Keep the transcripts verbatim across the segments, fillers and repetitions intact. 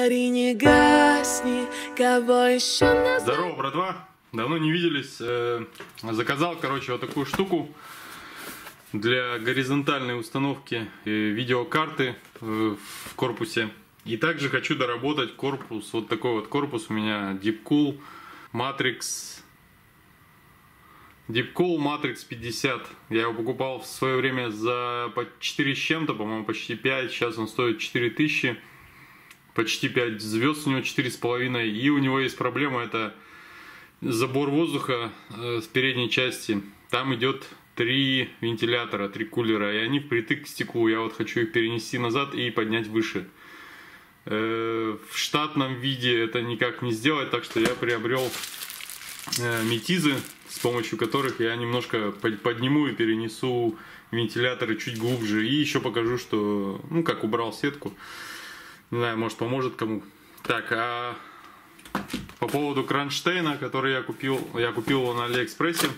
гори, не гасни, кого еще назад... Здорово, братва! Давно не виделись. Заказал, короче, вот такую штуку для горизонтальной установки видеокарты в корпусе. И также хочу доработать корпус. Вот такой вот корпус у меня Deepcool Matrix Deepcool Matrix пятьдесят. Я его покупал в свое время за четыре с чем-то, по-моему, почти пять. Сейчас он стоит четыре тысячи. Почти пять звезд у него, четыре с половиной. И у него есть проблема, это забор воздуха э, с передней части. Там идет три вентилятора, три кулера, и они впритык к стеклу. Я вот хочу их перенести назад и поднять выше. Э, в штатном виде это никак не сделать, так что я приобрел э, метизы, с помощью которых я немножко подниму и перенесу вентиляторы чуть глубже. И еще покажу, что, ну, как убрал сетку. Не знаю, может, поможет кому. Так, а по поводу кронштейна, который я купил, я купил его на Алиэкспрессе.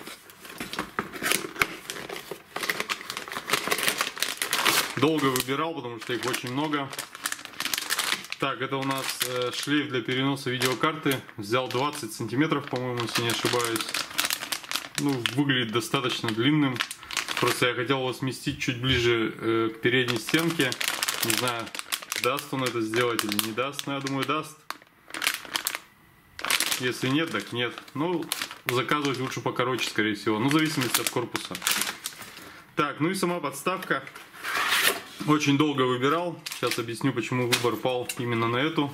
Долго выбирал, потому что их очень много. Так, это у нас э, шлейф для переноса видеокарты. Взял двадцать сантиметров, по-моему, если не ошибаюсь. Ну, выглядит достаточно длинным. Просто я хотел его сместить чуть ближе э, к передней стенке. Не знаю, даст он это сделать или не даст. Но я думаю, даст. Если нет, так нет. Ну, заказывать лучше покороче, скорее всего. Ну, в зависимости от корпуса. Так, ну и сама подставка. Очень долго выбирал. Сейчас объясню, почему выбор пал именно на эту.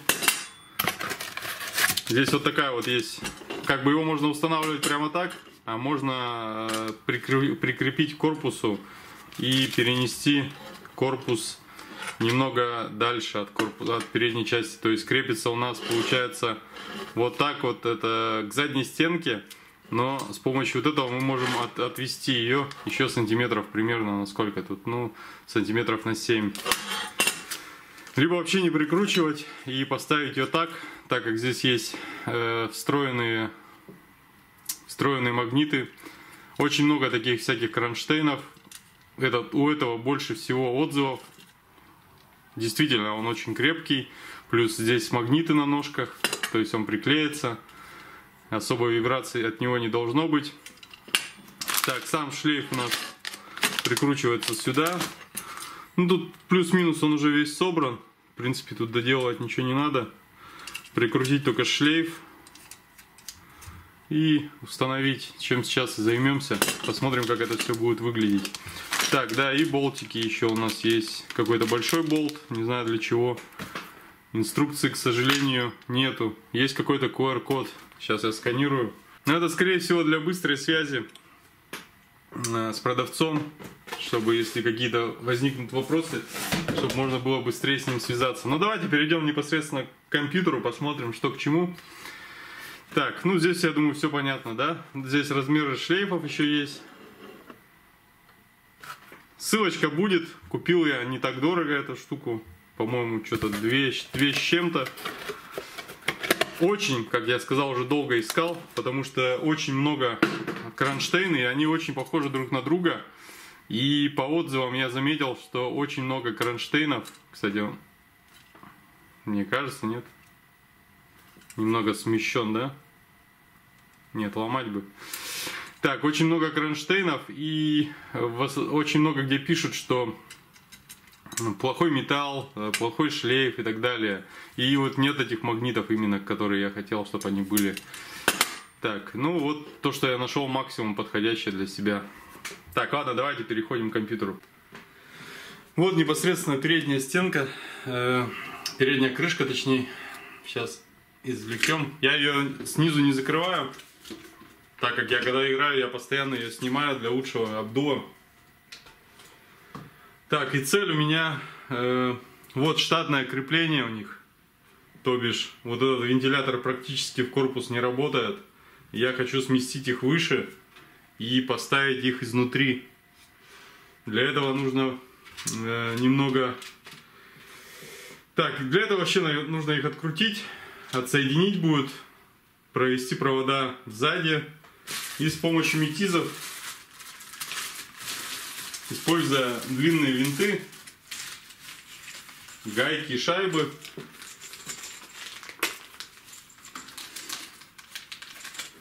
Здесь вот такая вот есть. Как бы его можно устанавливать прямо так, а можно прикрепить к корпусу и перенести корпус немного дальше от, корпуса, от передней части. То есть крепится у нас, получается, вот так вот это к задней стенке. Но с помощью вот этого мы можем от, отвести ее еще сантиметров примерно на сколько тут, ну, сантиметров на семь. Либо вообще не прикручивать и поставить ее так, так как здесь есть э, встроенные, встроенные магниты. Очень много таких всяких кронштейнов. Этот, у этого больше всего отзывов. Действительно, он очень крепкий. Плюс здесь магниты на ножках, то есть он приклеится. Особой вибрации от него не должно быть. Так, сам шлейф у нас прикручивается сюда. Ну, тут плюс-минус он уже весь собран. В принципе, тут доделывать ничего не надо. Прикрутить только шлейф. И установить, чем сейчас и займемся. Посмотрим, как это все будет выглядеть. Так, да, и болтики еще у нас есть. Какой-то большой болт, не знаю для чего. Инструкции, к сожалению, нету. Есть какой-то ку ар код. Сейчас я сканирую. Но это, скорее всего, для быстрой связи с продавцом, чтобы, если какие-то возникнут вопросы, чтобы можно было быстрее с ним связаться. Ну, давайте перейдем непосредственно к компьютеру, посмотрим, что к чему. Так, ну, здесь, я думаю, все понятно, да? Здесь размеры шлейфов еще есть. Ссылочка будет. Купил я не так дорого эту штуку. По-моему, что-то две, две с чем-то. Очень, как я сказал, уже долго искал, потому что очень много кронштейнов, и они очень похожи друг на друга. И по отзывам я заметил, что очень много кронштейнов. Кстати, мне кажется, нет? Немного смещен, да? Нет, ломать бы. Так, очень много кронштейнов, и очень много где пишут, что плохой металл, плохой шлейф и так далее. И вот нет этих магнитов именно, которые я хотел, чтобы они были. Так, ну вот то, что я нашел максимум подходящее для себя. Так, ладно, давайте переходим к компьютеру. Вот непосредственно передняя стенка, э, передняя крышка, точнее. Сейчас извлечем. Я ее снизу не закрываю, так как я когда играю, я постоянно ее снимаю для лучшего обдува. Так, и цель у меня, э, вот штатное крепление у них, то бишь вот этот вентилятор практически в корпус не работает. Я хочу сместить их выше и поставить их изнутри. Для этого нужно э, немного... Так, для этого вообще нужно их открутить, отсоединить будет, провести провода сзади и с помощью метизов, используя длинные винты, гайки, шайбы,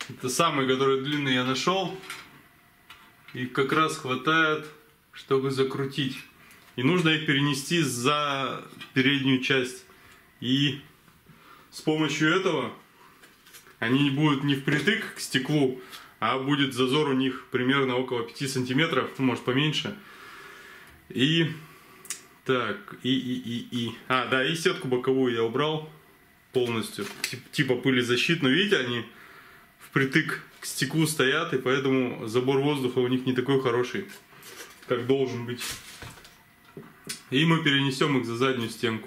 Это самые, которые длинные я нашел. Их как раз хватает, чтобы закрутить. И нужно их перенести за переднюю часть. И с помощью этого они будут не впритык к стеклу, а будет зазор у них примерно около пяти сантиметров, ну, может поменьше. И так, и, и, и, и. А, да, и сетку боковую я убрал полностью, типа пылезащитную. Видите, они впритык к стеклу стоят, и поэтому забор воздуха у них не такой хороший, как должен быть. И мы перенесем их за заднюю стенку.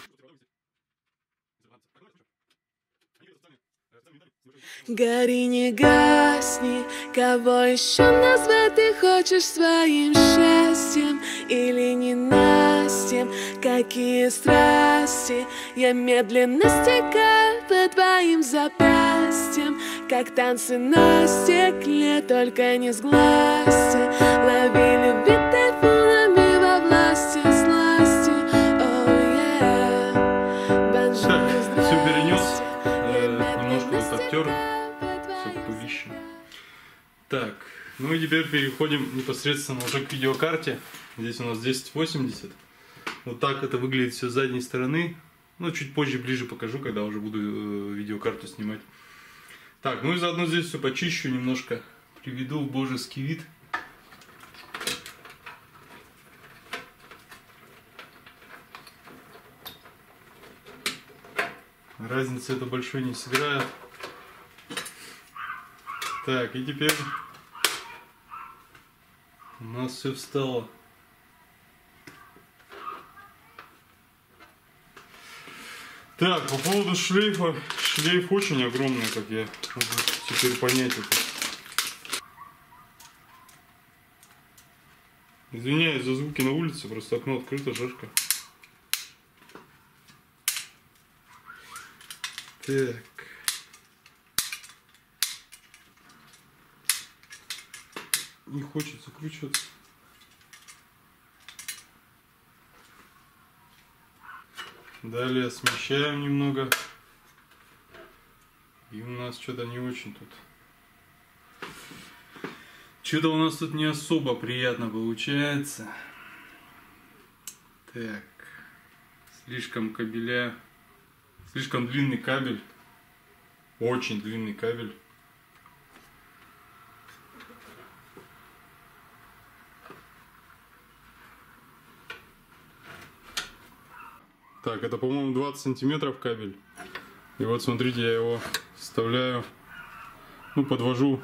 Гори, не гасни, кого еще назвать ты хочешь своим счастьем или ненастьем? Какие страсти я медленно стекаю по твоим запястьям, как танцы на стекле, только не сглазьте. Лови, люби тайфунами во власти сласти. Oh, yeah. Бонжур, так, все перенес, э, немножко вот обтер. Так, ну и теперь переходим непосредственно уже к видеокарте. Здесь у нас десять восемьдесят. Вот так это выглядит все с задней стороны. Ну, чуть позже, ближе покажу, когда уже буду э, видеокарту снимать. Так, ну и заодно здесь все почищу немножко. Приведу в божеский вид. Разницы это большой не сыграет. Так, и теперь у нас все встало. Так, по поводу шлейфа. Шлейф очень огромный, как я могу теперь понять это. Извиняюсь за звуки на улице, просто окно открыто, жарко. Так. Не хочет закручиваться. Далее смещаем немного. И у нас что-то не очень тут. Что-то у нас тут не особо приятно получается. Так. Слишком кабеля. Слишком длинный кабель. Очень длинный кабель. Так, это, по-моему, двадцать сантиметров кабель. И вот, смотрите, я его вставляю, ну, подвожу.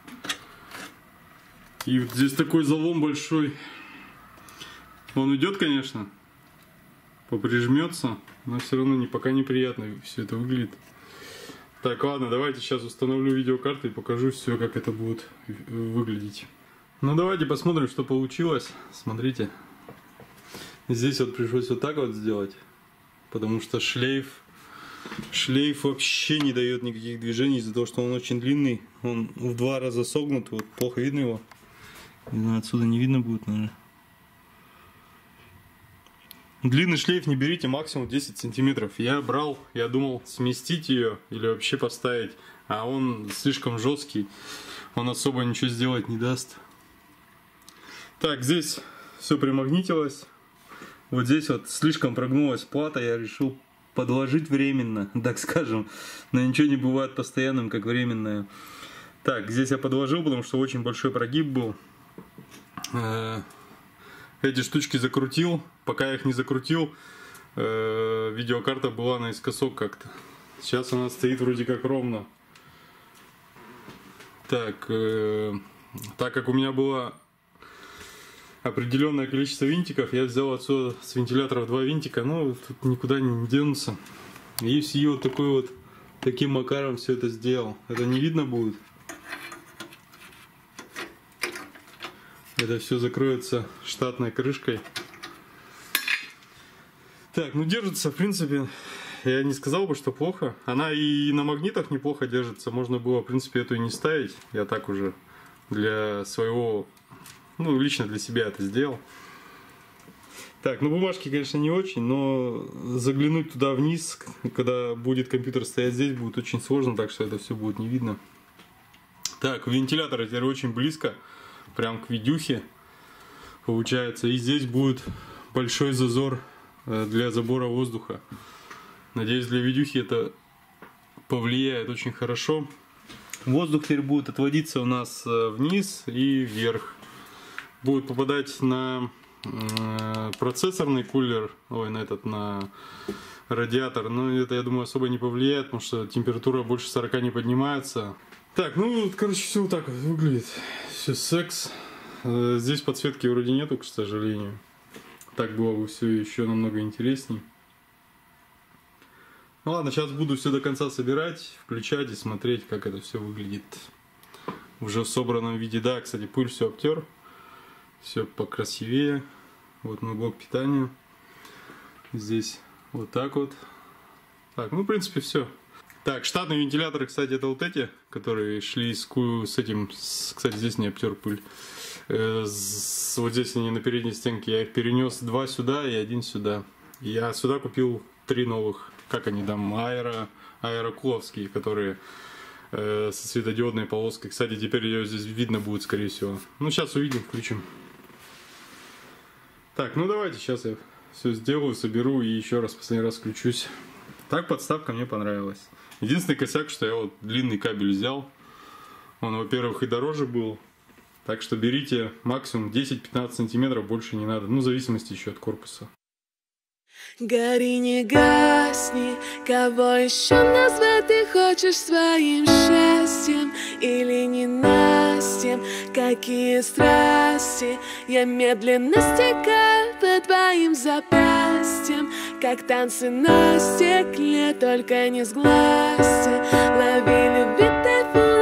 И вот здесь такой залом большой. Он идет, конечно, поприжмется, но все равно не, пока неприятно все это выглядит. Так, ладно, давайте сейчас установлю видеокарту и покажу все, как это будет выглядеть. Ну, давайте посмотрим, что получилось. Смотрите. Здесь вот пришлось вот так вот сделать. Потому что шлейф, шлейф вообще не дает никаких движений из-за того, что он очень длинный. Он в два раза согнут, вот плохо видно его. Не знаю, отсюда не видно будет, наверное. Длинный шлейф не берите, максимум десять сантиметров. Я брал, я думал сместить ее или вообще поставить, а он слишком жесткий, он особо ничего сделать не даст. Так, здесь все примагнитилось. Вот здесь вот слишком прогнулась плата, я решил подложить временно, так скажем. Но ничего не бывает постоянным, как временное. Так, здесь я подложил, потому что очень большой прогиб был. Эти штучки закрутил. Пока я их не закрутил, видеокарта была наискосок как-то. Сейчас она стоит вроде как ровно. Так, так как у меня было определенное количество винтиков, я взял отсюда с вентиляторов два винтика, но тут никуда не денутся. И все вот такой вот, таким макаром все это сделал. Это не видно будет. Это все закроется штатной крышкой. Так, ну держится, в принципе, я не сказал бы, что плохо. Она и на магнитах неплохо держится. Можно было, в принципе, эту и не ставить. Я так уже для своего... Ну, лично для себя это сделал. Так, ну бумажки, конечно, не очень, но заглянуть туда вниз, когда будет компьютер стоять здесь, будет очень сложно, так что это все будет не видно. Так, вентилятор теперь очень близко, прям к видюхе получается. И здесь будет большой зазор для забора воздуха. Надеюсь, для видюхи это повлияет очень хорошо. Воздух теперь будет отводиться у нас вниз и вверх. Будет попадать на процессорный кулер, ой, на этот, на радиатор. Но это, я думаю, особо не повлияет, потому что температура больше сорока не поднимается. Так, ну, короче, все вот так вот выглядит. Все секс. Здесь подсветки вроде нету, к сожалению. Так было бы все еще намного интересней. Ну ладно, сейчас буду все до конца собирать, включать и смотреть, как это все выглядит уже в собранном виде. Да, кстати, пыль все обтер. Все покрасивее. Вот мой блок питания. Здесь вот так вот. Так, ну, в принципе, все. Так, штатные вентиляторы, кстати, это вот эти, которые шли с, с этим, с, кстати, здесь не обтер пыль. Э, с, вот здесь они на передней стенке. Я их перенес два сюда и один сюда. Я сюда купил три новых, как они там, аэро, аэрокуловские, которые э, со светодиодной полоской. Кстати, теперь ее здесь видно будет, скорее всего. Ну, сейчас увидим, включим. Так, ну давайте, сейчас я все сделаю, соберу и еще раз, последний раз включусь. Так, подставка мне понравилась. Единственный косяк, что я вот длинный кабель взял. Он, во-первых, и дороже был. Так что берите максимум десять-пятнадцать сантиметров, больше не надо. Ну, в зависимости еще от корпуса. Гори, не гасни, кого еще назвать ты хочешь своим счастьем или ненастьем? Какие страсти я медленно стекаю по твоим запястьям, как танцы на стекле, только не сглазьте. Лови любви тайфун